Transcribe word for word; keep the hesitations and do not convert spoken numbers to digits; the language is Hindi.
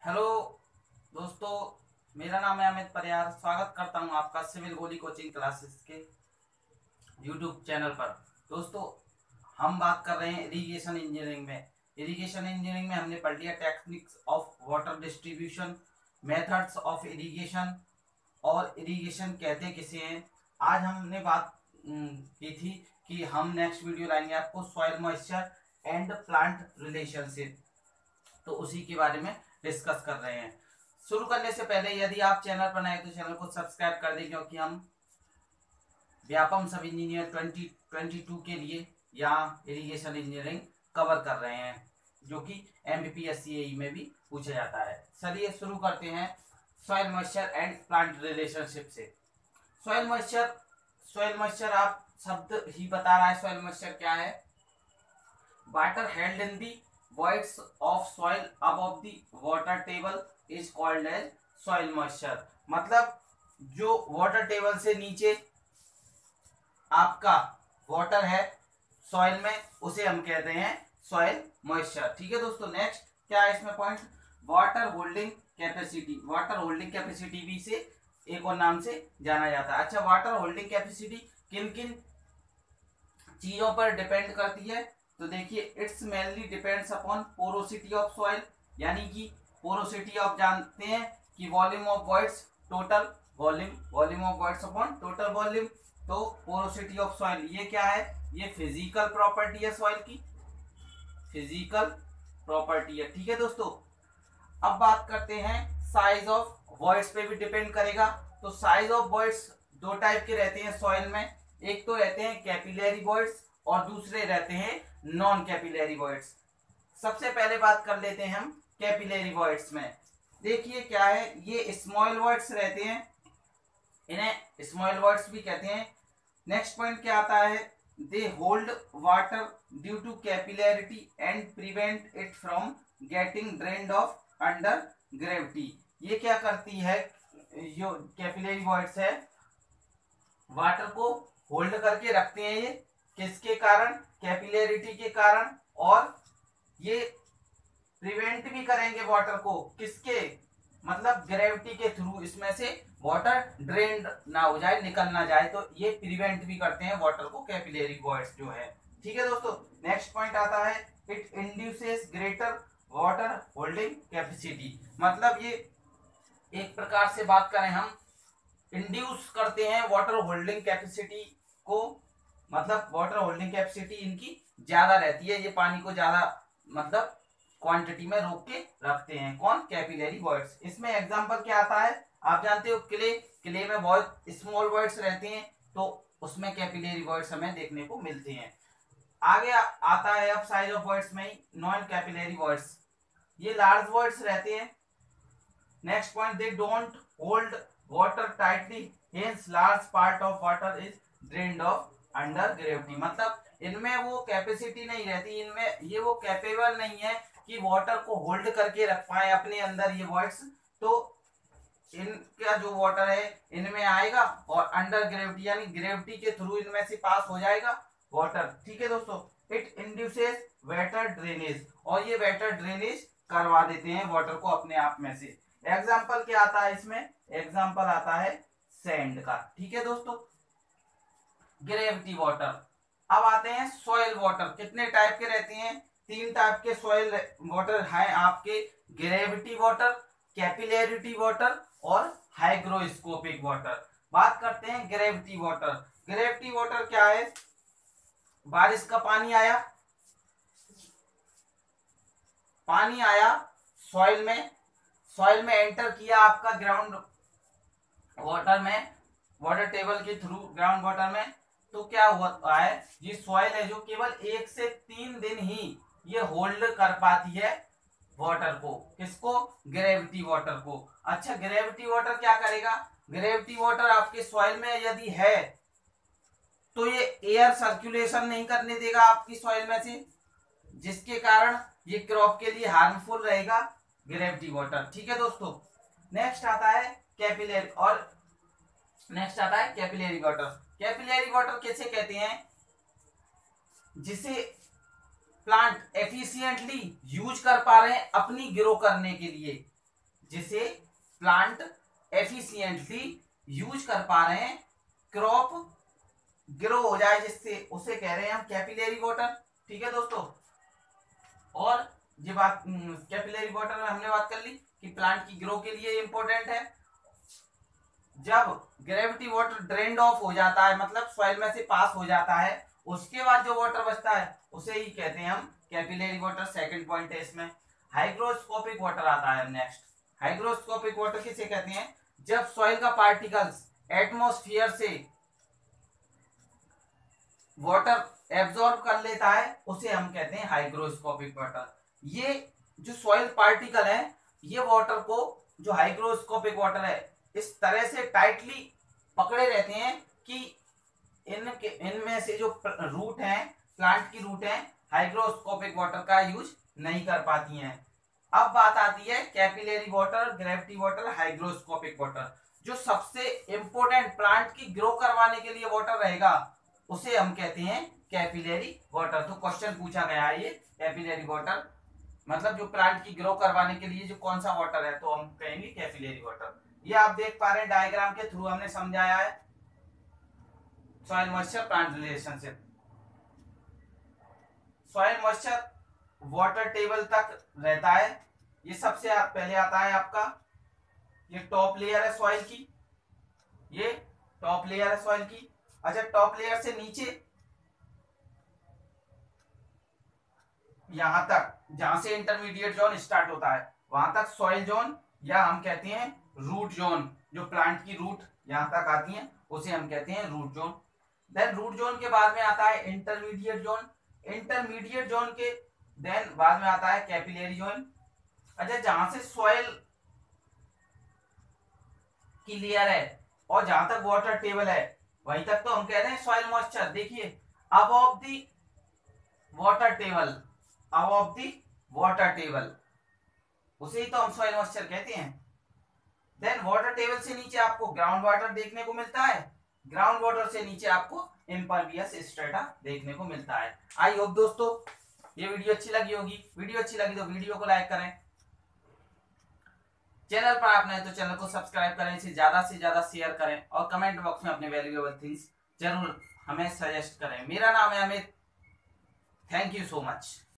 हेलो दोस्तों, मेरा नाम है अमित परियार। स्वागत करता हूं आपका सिविल गोली कोचिंग क्लासेस के यूट्यूब चैनल पर। दोस्तों, हम बात कर रहे हैं इरिगेशन इंजीनियरिंग में। इरिगेशन इंजीनियरिंग में हमने पढ़ लिया techniques of water distribution, methods of irrigation और इरिगेशन कहते किसे हैं। आज हमने बात की थी कि हम नेक्स्ट वीडियो लाएंगे आपको soil moisture and plant relationship, तो उसी के बारे में डिस्कस कर रहे हैं। शुरू करने से पहले यदि आप चैनल पर नए तो चैनल को सब्सक्राइब कर दें, क्योंकि हम व्यापम सब इंजीनियर ट्वेंटी ट्वेंटी टू के लिए यहाँ इरिगेशन इंजीनियरिंग कवर कर रहे हैं, जो कि एमपीपीएससी में भी पूछा जाता है। चलिए शुरू करते हैं soil moisture and plant relationship से। सॉइल मॉइस्चर सॉइल मॉइस्चर आप शब्द ही बता रहा है। सॉइल मॉइस्चर क्या है? Water held in the voids of soil above the water table is called as soil moisture। मतलब जो वाटर टेबल से नीचे आपका वाटर है सॉइल में, उसे हम कहते हैं सॉइल मॉइस्चर। ठीक है दोस्तों, नेक्स्ट क्या है इसमें point? Water holding capacity. Water holding capacity भी से एक और नाम से जाना जाता है। अच्छा, वाटर होल्डिंग कैपेसिटी किन किन चीजों पर डिपेंड करती है? तो देखिए, it's mainly depends upon porosity of soil, यानी कि पोरोसिटी आप जानते हैं कि volume of voids total volume volume of voids upon total volume. तो पोरोसिटी ऑफ सॉइल ये क्या है? ये फिजिकल प्रॉपर्टी है सॉइल की, फिजिकल प्रॉपर्टी है। ठीक है दोस्तों, अब बात करते हैं साइज ऑफ वॉइड्स पे भी डिपेंड करेगा। तो साइज ऑफ वॉइड्स दो टाइप के रहते हैं सॉइल में। एक तो रहते हैं कैपिलरी वॉइड्स और दूसरे रहते हैं नॉन कैपिलरी वॉइड्स। सबसे पहले बात कर लेते हैं हम कैपिलरी वॉइड्स में। देखिए क्या है, ये स्मॉल वॉइड्स रहते हैं, इन्हें स्मॉल वॉइड्स भी कहते हैं। नेक्स्ट पॉइंट क्या आता है? They hold water due to capillarity and prevent it from getting drained off under gravity. ये क्या करती है? जो कैपिलरी वॉइड्स है, वाटर को होल्ड करके रखते हैं। ये किसके कारण? कैपिलरिटी के कारण। और ये प्रिवेंट भी करेंगे वाटर को, किसके? मतलब ग्रेविटी के थ्रू इसमें से वाटर ड्रेन ना हो जाए, निकल ना जाए, तो ये प्रिवेंट भी करते हैं वाटर को, कैपिलरी वॉइड्स जो है। ठीक है दोस्तों, नेक्स्ट पॉइंट आता है it induces greater water holding capacity. मतलब ये एक प्रकार से बात करें हम, इंड्यूस करते हैं वाटर होल्डिंग कैपेसिटी को। मतलब वाटर होल्डिंग कैपेसिटी इनकी ज्यादा रहती है, ये पानी को ज्यादा मतलब क्वांटिटी में रोक के रखते हैं। कौन? Capillary voids. इसमें एग्जांपल क्या आता है? आप जानते हो क्ले क्ले में बहुत स्मॉल वॉइड्स रहते हैं, तो उसमें कैपिलरी वॉइड्स हमें देखने को मिलते हैं। आगे आ, आता है अब साइज ऑफ वॉइड्स में ही नॉन कैपिलरी वॉइड्स। ये लार्ज वॉइड्स रहते हैं। Next point, they don't hold water tightly, hence large part of water is drained off under gravity. मतलब इनमें वो कैपेसिटी नहीं रहती, इनमें ये वो कैपेबल नहीं है कि वाटर को होल्ड करके रख पाए अपने अंदर ये वॉइड्स। तो इनका जो वाटर है इनमें आएगा और अंडर ग्रेविटी यानी ग्रेविटी के थ्रू इनमें से पास हो जाएगा वाटर। ठीक है दोस्तों, इट इंड्यूसेस वेटर ड्रेनेज, और ये वेटर ड्रेनेज करवा देते हैं वाटर को अपने आप में से। एग्जाम्पल क्या आता है इसमें? एग्जाम्पल आता है सैंड का। ठीक है दोस्तों, ग्रेविटी वाटर। अब आते हैं सॉइल वाटर। कितने टाइप के रहते हैं? तीन टाइप के सॉइल वाटर हैं आपके, ग्रेविटी वाटर, कैपिलरिटी वाटर और हाइग्रोस्कोपिक वाटर। बात करते हैं ग्रेविटी वाटर। ग्रेविटी वाटर क्या है? बारिश का पानी आया, पानी आया सॉइल में, सॉइल में एंटर किया आपका ग्राउंड वाटर में, वाटर टेबल के थ्रू ग्राउंड वाटर में। तो क्या हुआ है, ये सॉइल है जो केवल एक से तीन दिन ही ये होल्ड कर पाती है वाटर को। किसको? ग्रेविटी वाटर को। अच्छा, ग्रेविटी वाटर क्या करेगा? ग्रेविटी वाटर आपके सॉइल में यदि है तो ये एयर सर्कुलेशन नहीं करने देगा आपकी सॉइल में से, जिसके कारण ये क्रॉप के लिए हार्मफुल रहेगा ग्रेविटी वाटर। ठीक है दोस्तों, नेक्स्ट आता है कैपिलरी और नेक्स्ट आता है कैपिलरी वाटर। कैपिलरी वाटर कैसे कहते हैं? जिसे प्लांट एफिशिएंटली यूज कर पा रहे हैं अपनी ग्रो करने के लिए, जिसे प्लांट एफिशिएंटली यूज कर पा रहे हैं, क्रॉप ग्रो हो जाए जिससे, उसे कह रहे हैं हम कैपिलरी वाटर। ठीक है दोस्तों, और ये बात कैपिलरी वाटर में हमने बात कर ली कि प्लांट की ग्रो के लिए इंपॉर्टेंट है। जब ग्रेविटी वाटर ड्रेन्ड ऑफ हो जाता है, मतलब सॉइल में से पास हो जाता है, उसके बाद जो वाटर बचता है उसे ही कहते हैं हम कैपिलरी वाटर। सेकंड पॉइंट है इसमें। हाइग्रोस्कोपिक वाटर आता है नेक्स्ट। हाइग्रोस्कोपिक वाटर किसे कहते हैं? जब सॉइल का पार्टिकल्स एटमॉस्फेयर से वाटर एब्जॉर्ब कर लेता है उसे हम कहते हैं हाइग्रोस्कोपिक वाटर। ये जो सॉइल पार्टिकल है, ये वाटर को, जो हाइग्रोस्कोपिक वाटर है, इस तरह से टाइटली पकड़े रहते हैं कि इनके इनमें से जो रूट हैं, प्लांट की रूट हैं, हाइग्रोस्कोपिक वाटर का यूज नहीं कर पाती हैं। अब बात आती है capillary water, gravity water, hygroscopic water. जो सबसे इंपॉर्टेंट प्लांट की ग्रो करवाने के लिए वाटर रहेगा उसे हम कहते हैं कैपिलरी वाटर। तो क्वेश्चन पूछा गया है ये कैपिलरी वाटर, मतलब जो प्लांट की ग्रो करवाने के लिए जो कौन सा वाटर है, तो हम कहेंगे कैपिलरी वाटर। ये आप देख पा रहे हैं डायग्राम के थ्रू हमने समझाया है soil moisture plant relationship. Soil moisture water table तक रहता है। ये सबसे पहले आता है आपका, ये टॉप लेयर है सॉइल की, ये टॉप लेयर है सॉइल की। अच्छा, टॉप लेयर से नीचे यहां तक, जहां से इंटरमीडिएट जोन स्टार्ट होता है वहां तक सॉइल जोन, या हम कहते हैं रूट जोन। जो प्लांट की रूट यहां तक आती है उसे हम कहते हैं root zone. Then root zone के बाद में आता है इंटरमीडिएट जोन। इंटरमीडिएट जोन के देन बाद में आता है कैपिलरी जोन। अच्छा, जहां से सॉइल की लेयर है और जहां तक वाटर टेबल है वहीं तक तो हम कह रहे हैं सॉइल मॉइस्चर। देखिए, above the water table, above the water table, उसे ही तो हम सॉइल मॉइस्चर कहते हैं। देन वाटर टेबल से नीचे आपको ग्राउंड वाटर देखने को मिलता है, ग्राउंड वाटर से नीचे आपको इम्परवियस स्ट्रेटा देखने को मिलता है। आई होप दोस्तों ये वीडियो अच्छी लगी होगी। वीडियो अच्छी लगी तो वीडियो को लाइक करें, चैनल पर आप नए तो चैनल को सब्सक्राइब करें, इसे ज्यादा से ज्यादा शेयर करें और कमेंट बॉक्स में अपने वैल्यूएबल थिंग्स जरूर हमें सजेस्ट करें। मेरा नाम है Amit, thank you so much.